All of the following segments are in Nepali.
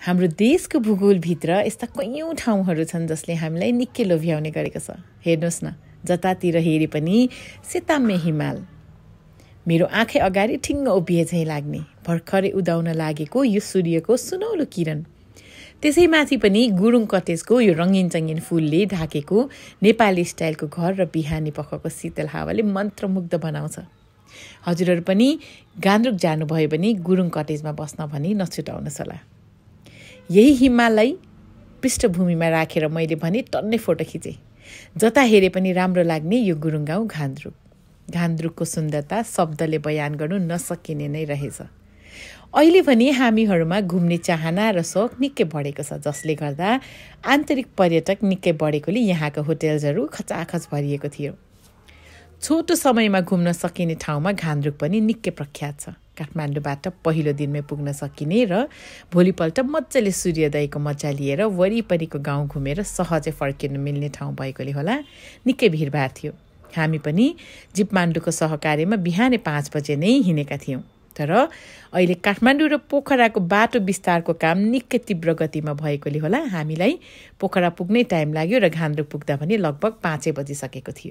हाम्रो देशको भूगोलभित्र यस्ता कैयौं ठाउँहरू छन् जसले हामीलाई निकै लोभ्याउने गरेको छ। हेर्नुहोस् न, जतातिर हेरे पनि सेताम्य हिमाल, मेरो आँखै अगाडि ठिङ्ग उभिए झैँ लाग्ने भर्खरै उदाउन लागेको यो सूर्यको सुनौलो किरण, त्यसैमाथि पनि गुरुङ कटेजको यो रङ्गिन चङ्गिन फुलले ढाकेको नेपाली स्टाइलको घर र बिहानी पखको शीतल हावाले मन्त्रमुग्ध बनाउँछ। हजुरहरू पनि गान्द्रुक जानुभयो भने गुरुङ कटेजमा बस्न भनी नछुटाउनुहोस् होला। यही हिमाललाई पृष्ठभूमिमा राखेर मैले भने टन्नै फोटो खिचेँ। जता हेरे पनि राम्रो लाग्ने यो गुरुङ गाउँ घान्द्रुक। घान्द्रुकको सुन्दरता शब्दले बयान गर्नु नसकिने नै रहेछ। अहिले भने हामीहरूमा घुम्ने चाहना र शौक निकै बढेको छ, जसले गर्दा आन्तरिक पर्यटक निकै बढेकोले यहाँका होटेल्सहरू खचाखच भरिएको थियो। छोटो समयमा घुम्न सकिने ठाउँमा घान्द्रुक पनि निकै प्रख्यात छ। काठमाडौँबाट पहिलो दिनमै पुग्न सकिने र भोलिपल्ट मजाले सूर्योदयको मजा लिएर वरिपरिको गाउँ घुमेर सहजै फर्किन मिल्ने ठाउँ भएकोले होला निकै भिडभाड थियो। हामी पनि जिपमाण्डुको सहकार्यमा बिहानै 5 बजे नै हिँडेका थियौँ। तर अहिले काठमाडौँ र पोखराको बाटो विस्तारको काम निकै तीव्र गतिमा भएकोले होला हामीलाई पोखरा पुग्नै टाइम लाग्यो र घान्द्रुक पुग्दा पनि लगभग 5 बजिसकेको थियो।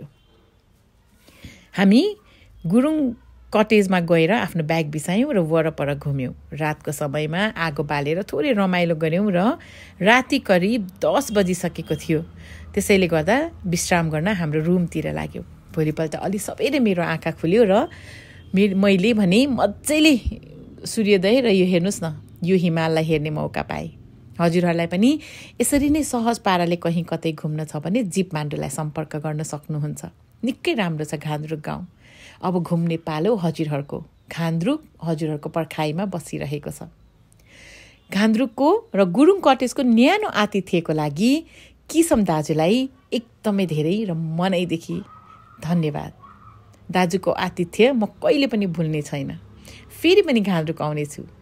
हामी गुरुङ कटेजमा गएर आफ्नो ब्याग बिसायौँ र वरपर घुम्यौँ। रातको समयमा आगो बालेर थोरै रमाइलो गऱ्यौँ र राति करिब 10 बजिसकेको थियो। त्यसैले गर्दा विश्राम गर्न हाम्रो रुमतिर लाग्यो। भोलिपल्ट अलि सबैले मेरो आँखा खुल्यो र मैले भने मजाले सूर्योदय र यो हेर्नुहोस् न, यो हिमाललाई हेर्ने मौका पाएँ। हजुरहरूलाई पनि यसरी नै सहज पाराले कहीँ कतै घुम्न छ भने जिपमाण्डुलाई सम्पर्क गर्न सक्नुहुन्छ। निकै राम्रो छ घान्द्रुक गाउँ। अब घुम्ने पालो हजुरहरूको। घान्द्रुक हजुरहरूको पर्खाइमा बसिरहेको छ। घान्द्रुकको र गुरुङ कटेजको न्यानो आतिथ्यको लागि किसम दाजुलाई एकदमै धेरै र मनैदेखि धन्यवाद। दाजुको आतिथ्य म कहिले पनि भुल्ने छैन। फेरि पनि घान्द्रुक आउनेछु।